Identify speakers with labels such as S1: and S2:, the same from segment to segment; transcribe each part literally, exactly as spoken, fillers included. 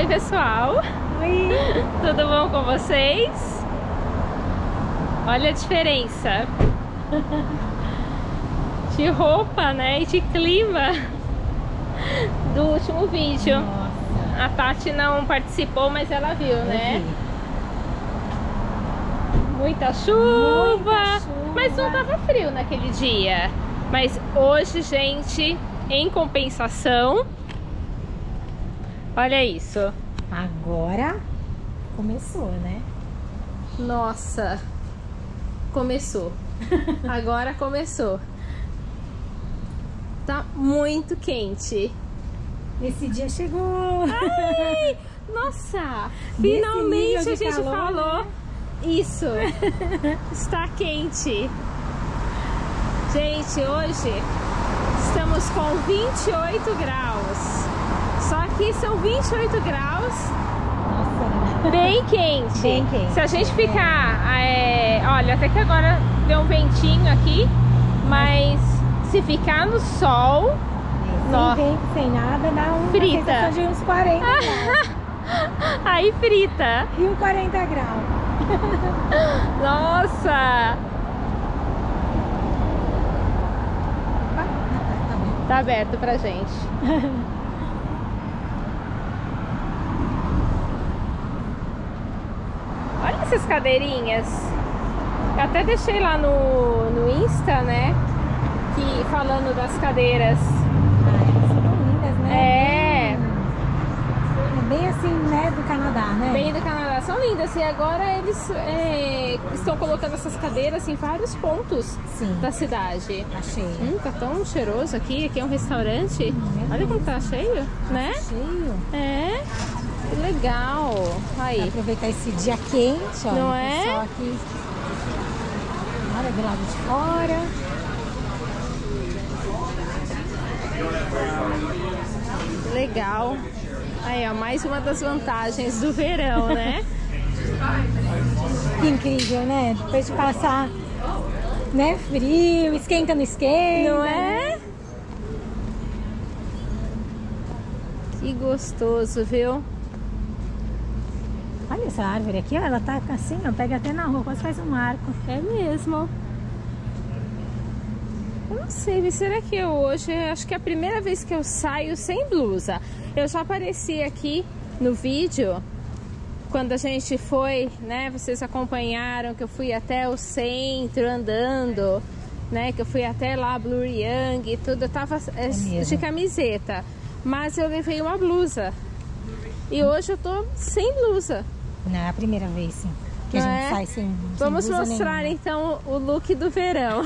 S1: Oi, pessoal!
S2: Oi!
S1: Tudo bom com vocês? Olha a diferença de roupa, né? E de clima do último vídeo.
S2: Nossa.
S1: A Tati não participou, mas ela viu,
S2: Eu
S1: né?
S2: vi.
S1: Muita chuva,
S2: Muita chuva.
S1: mas não tava frio naquele dia. Mas hoje, gente, em compensação, olha isso.
S2: Agora começou, né?
S1: Nossa, começou. Agora começou. Tá muito quente.
S2: Esse dia chegou.
S1: Ai, nossa,
S2: Nesse
S1: finalmente
S2: nível
S1: a
S2: de
S1: gente
S2: calor,
S1: falou
S2: né?
S1: isso. Está quente. Gente, hoje estamos com vinte e oito graus. Só que são vinte e oito graus
S2: Nossa.
S1: bem quente.
S2: Bem quente.
S1: Se a gente ficar, é, olha, até que agora deu um ventinho aqui, mas se ficar no sol,
S2: Sem
S1: Nossa.
S2: vento, sem nada, dá um
S1: Frita.
S2: sensação de uns quarenta graus.
S1: aí frita.
S2: E uns quarenta graus.
S1: Nossa, tá aberto pra gente. Olha essas cadeirinhas. Eu até deixei lá no, no Insta, né? Que, falando das cadeiras.
S2: Ah, elas são tão lindas, né?
S1: É.
S2: Bem, é bem assim, né, do Canadá, né?
S1: Bem do Canadá, são lindas. E agora eles é, estão colocando essas cadeiras em vários pontos
S2: Sim.
S1: da cidade.
S2: Achei.
S1: Hum, tá tão cheiroso aqui. Aqui é um restaurante.
S2: Hum, é
S1: Olha como tá cheio, né?
S2: Cheio.
S1: É, que legal.
S2: Pra
S1: Aí,
S2: aproveitar esse dia quente, ó.
S1: Não
S2: o
S1: é?
S2: pessoal aqui. Olha do lado de fora.
S1: legal. Aí, ó, mais uma das vantagens do verão, né?
S2: Que incrível, né? Depois de passar, né, frio, esquenta, não esquenta.
S1: Não é? Que gostoso, viu?
S2: Olha essa árvore aqui, ó, ela tá assim, ó, pega até na rua, quase faz um arco.
S1: É mesmo. Eu não sei, será que eu hoje, acho que é a primeira vez que eu saio sem blusa. Eu já apareci aqui no vídeo, quando a gente foi, né, vocês acompanharam que eu fui até o centro andando, né, que eu fui até lá, Bloor Young e tudo, eu tava é, de camiseta, mas eu levei uma blusa. E hoje eu tô sem blusa.
S2: Não, é a primeira vez, sim, que
S1: Não
S2: a gente
S1: é?
S2: sai sem, sem
S1: Vamos
S2: blusa
S1: mostrar
S2: nenhuma.
S1: então o look do verão.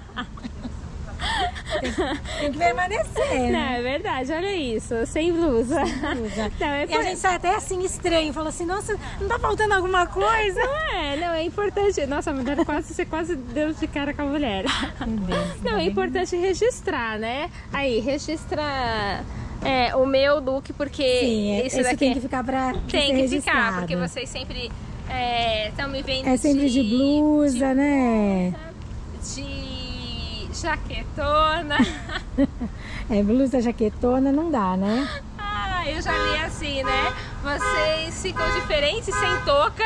S2: Tem, tem que permanecer,
S1: Não,
S2: né?
S1: é verdade, olha isso, sem blusa.
S2: Sem blusa.
S1: Não, é
S2: E a gente sai até assim estranho, fala assim, nossa, não tá faltando alguma coisa?
S1: Não é, não, é importante. Nossa, mas deve quase, você quase deu de cara com a mulher.
S2: Deus,
S1: Não, é importante registrar, né? Aí, registra é, o meu look, porque
S2: Sim, é,
S1: isso
S2: esse
S1: daqui
S2: tem que ficar pra
S1: tem
S2: ser
S1: que ficar,
S2: registrado.
S1: porque vocês sempre estão me vendo
S2: É sempre de blusa,
S1: de
S2: né?
S1: de jaquetona.
S2: É, blusa jaquetona não dá, né?
S1: Ah, eu já li assim, né? Vocês ficam diferentes sem touca.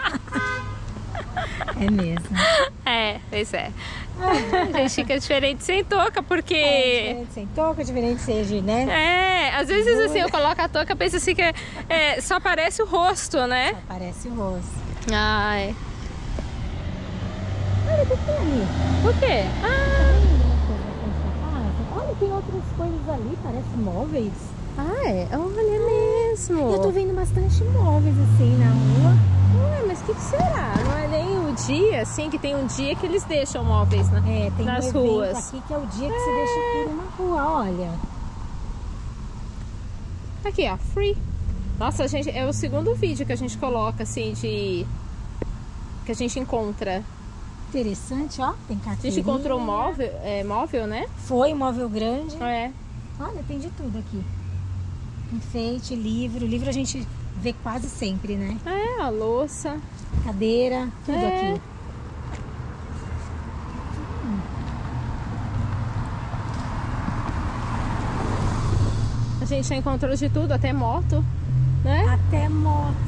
S2: É mesmo.
S1: É, pois é. A gente fica diferente sem touca, porque...
S2: É, diferente sem touca, diferente seja, né?
S1: É, às vezes assim, eu coloco a touca, penso assim que é, só aparece o rosto, né?
S2: Parece o rosto.
S1: Ai.
S2: Olha o que tem ali.
S1: O quê? Ah,
S2: Olha, tem outras coisas ali, parece móveis.
S1: ah é? Olha, é mesmo.
S2: Eu tô vendo bastante móveis assim na rua.
S1: Ué, mas o que, que será? Não é nem o dia, assim, que tem um dia que eles deixam móveis na,
S2: É, tem
S1: nas
S2: um evento
S1: ruas.
S2: aqui que é o dia que você deixa tudo na rua, olha.
S1: Aqui, ó, free. Nossa, gente, é o segundo vídeo que a gente coloca, assim, de... que a gente encontra.
S2: Interessante, ó. Tem
S1: A
S2: carteirinha.
S1: gente encontrou móvel, é, móvel, né?
S2: Foi, móvel grande.
S1: É.
S2: Olha, tem de tudo aqui. Enfeite, livro. Livro a gente vê quase sempre, né?
S1: É, a louça.
S2: Cadeira, tudo
S1: É.
S2: aqui. Hum.
S1: A gente já encontrou de tudo, até moto, né?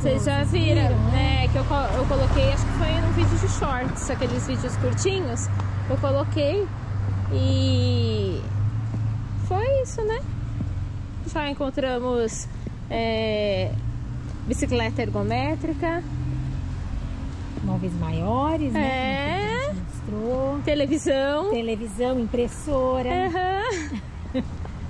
S1: Vocês já viram, né? Que eu, eu coloquei, acho que foi num vídeo de shorts, aqueles vídeos curtinhos. Eu coloquei e foi isso, né? Já encontramos é, bicicleta ergométrica.
S2: Móveis maiores, né?
S1: É.
S2: Que a gente mostrou.
S1: Televisão.
S2: Televisão, impressora.
S1: Uhum.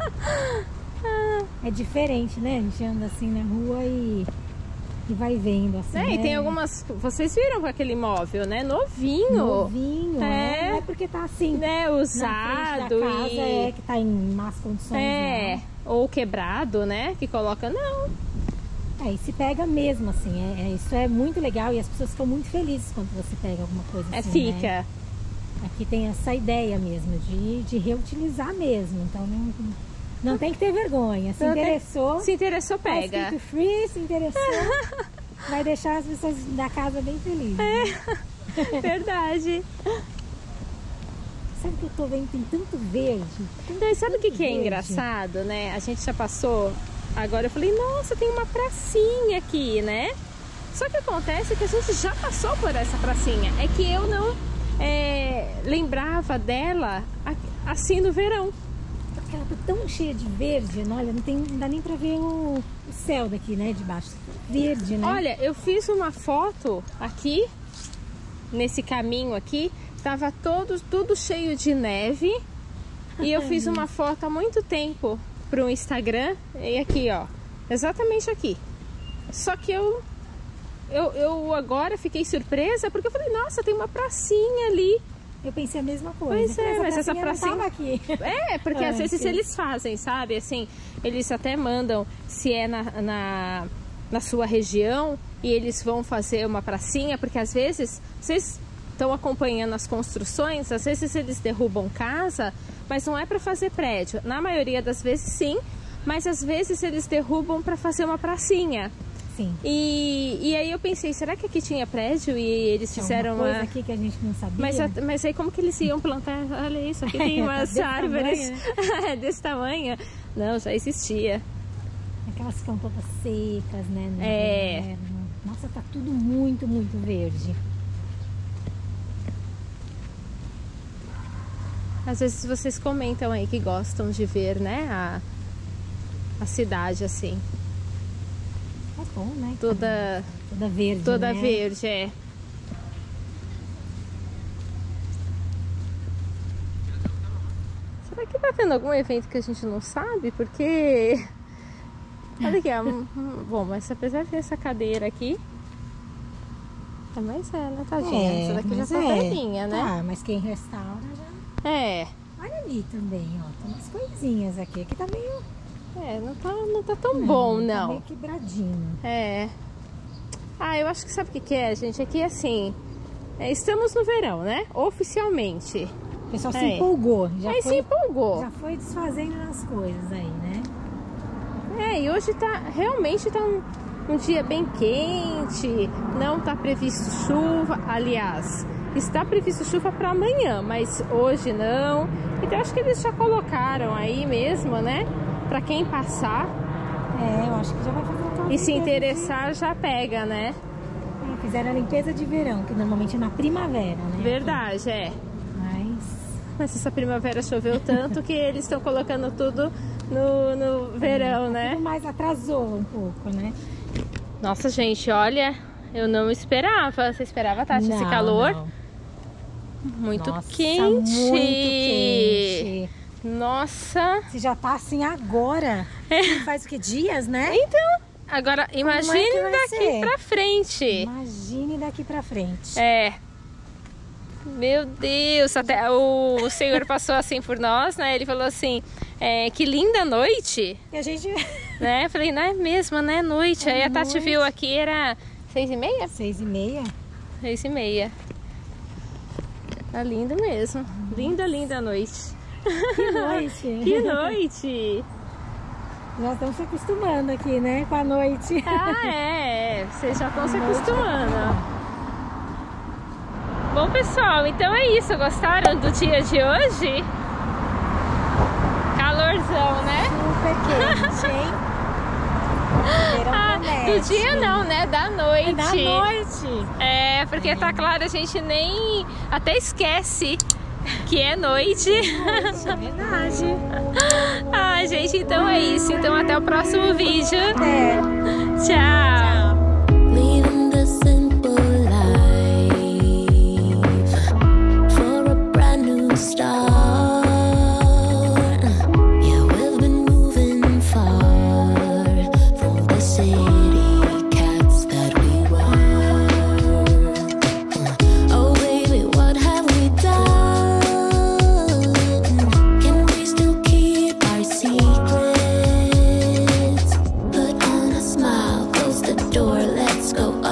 S2: É diferente, né? A gente anda assim na rua e, e vai vendo assim.
S1: É,
S2: né?
S1: e tem algumas. Vocês viram aquele móvel, né? Novinho.
S2: Novinho,
S1: é.
S2: né? Não é porque tá assim.
S1: Né? Usado.
S2: Na frente da casa,
S1: e...
S2: é que tá em más condições.
S1: É.
S2: Não.
S1: Ou quebrado, né? Que coloca. Não.
S2: É, e se pega mesmo, assim. É, é, isso é muito legal e as pessoas ficam muito felizes quando você pega alguma coisa
S1: É,
S2: assim.
S1: fica.
S2: Né? Aqui tem essa ideia mesmo de, de reutilizar mesmo. Então não, não tem que ter vergonha. Se
S1: Não
S2: interessou.
S1: tem... Se interessou,
S2: Tá
S1: pega.
S2: escrito free, se interessou. Vai deixar as pessoas da casa bem felizes.
S1: É.
S2: Né?
S1: Verdade.
S2: Sabe que eu tô vendo? Tem tanto verde. Tem
S1: Então, e sabe o que, que é
S2: verde.
S1: engraçado, né? A gente já passou. Agora eu falei, nossa, tem uma pracinha aqui, né? Só que acontece que a gente já passou por essa pracinha. É que eu não é, lembrava dela assim no verão.
S2: Porque ela tá tão cheia de verde, não, olha, não, tem, não dá nem pra ver o, o céu daqui, né, de baixo. Verde, né?
S1: Olha, eu fiz uma foto aqui, nesse caminho aqui, tava todo, tudo cheio de neve. E eu fiz uma foto há muito tempo pro Instagram. E aqui, ó, exatamente aqui. Só que eu, eu, eu agora fiquei surpresa porque eu falei, nossa, tem uma pracinha ali.
S2: Eu pensei a mesma coisa.
S1: Pois é,
S2: essa
S1: mas essa
S2: pracinha não
S1: pracinha...
S2: tava aqui.
S1: É, porque às
S2: Antes.
S1: vezes eles fazem, sabe? Assim, eles até mandam se é na, na, na sua região e eles vão fazer uma pracinha, porque às vezes vocês estão acompanhando as construções, às vezes eles derrubam casa, mas não é para fazer prédio. Na maioria das vezes sim, mas às vezes eles derrubam para fazer uma pracinha.
S2: Sim.
S1: E, e aí eu pensei, será que aqui tinha prédio e eles
S2: Tinha
S1: fizeram
S2: uma coisa
S1: uma...
S2: aqui que a gente não sabia.
S1: Mas, mas aí como que eles iam plantar? Olha isso, aqui tem umas
S2: Desse
S1: árvores
S2: tamanho,
S1: desse tamanho. Não, já existia.
S2: Aquelas ficam todas secas, né? no
S1: É.
S2: inverno. Nossa, tá tudo muito, muito verde.
S1: Às vezes vocês comentam aí que gostam de ver, né, a, a cidade assim.
S2: Tá bom, né?
S1: Toda,
S2: Toda verde,
S1: toda
S2: né?
S1: verde, é. Será que tá tendo algum evento que a gente não sabe? Porque... Olha aqui, ó. Bom, mas apesar de ter essa cadeira aqui... É, mas é, né, tadinha?
S2: É,
S1: essa daqui já
S2: mas
S1: tá
S2: é.
S1: velhinha, né?
S2: Tá, mas quem restaura já...
S1: É.
S2: Olha ali também, ó. Tem umas coisinhas aqui. Aqui tá meio...
S1: É, não tá, não tá tão bom,
S2: Tá
S1: não.
S2: meio quebradinho.
S1: É. Ah, eu acho que sabe o que que é, gente? Aqui, assim, é, estamos no verão, né? Oficialmente.
S2: O pessoal
S1: É.
S2: se empolgou. Já
S1: Aí
S2: foi,
S1: se empolgou.
S2: já foi desfazendo as coisas aí, né?
S1: É, e hoje tá, realmente tá um, um dia bem quente, não tá previsto chuva. Aliás, está previsto chuva para amanhã, mas hoje não. Então acho que eles já colocaram aí mesmo, né? Para quem passar
S2: É, eu acho que já vai fazer aquela
S1: e se
S2: limpeza
S1: interessar, já pega, né?
S2: de- É, fizeram a limpeza de verão, que normalmente é na primavera, né?
S1: Verdade, é.
S2: Mas...
S1: Mas essa primavera choveu tanto que eles estão colocando tudo no, no verão, né?
S2: Tudo mais atrasou um pouco, né?
S1: Nossa, gente, olha, eu não esperava. Você esperava, Tati, esse
S2: Não,
S1: calor?
S2: não.
S1: Muito
S2: Nossa,
S1: quente.
S2: muito quente.
S1: Nossa.
S2: Se já tá assim agora, faz o que? Dias, né?
S1: Então, agora
S2: é
S1: imagine
S2: que vai
S1: daqui
S2: ser?
S1: pra frente.
S2: Imagine daqui pra frente.
S1: É. Meu Deus, até o senhor passou assim por nós, né? Ele falou assim, é, que linda noite,
S2: E a gente...
S1: né? Eu falei, não é mesmo, né? Noite.
S2: É
S1: Aí a Tati
S2: noite.
S1: viu aqui, era seis e meia?
S2: Seis e meia?
S1: Seis e meia. Tá lindo mesmo. Linda, linda noite.
S2: Que noite!
S1: Que noite!
S2: Nós estamos se acostumando aqui, né? Com a noite.
S1: Ah, é. Vocês já estão se acostumando. Bom, pessoal, então é isso. Gostaram do dia de hoje? Calorzão, né?
S2: Super quente, hein?
S1: Ah, do dia não, né? Da noite.
S2: É da noite.
S1: É, porque tá claro, a gente nem até esquece que é noite.
S2: É verdade.
S1: Ah, gente, então é isso. Então até o próximo vídeo.
S2: É.
S1: Tchau.
S3: Leaving the simple life for a brand new start. Yeah, we've been moving far from the city cats that we were. Oh baby, what have we done? Can we still keep our secrets? Put on a smile, close the door, let's go.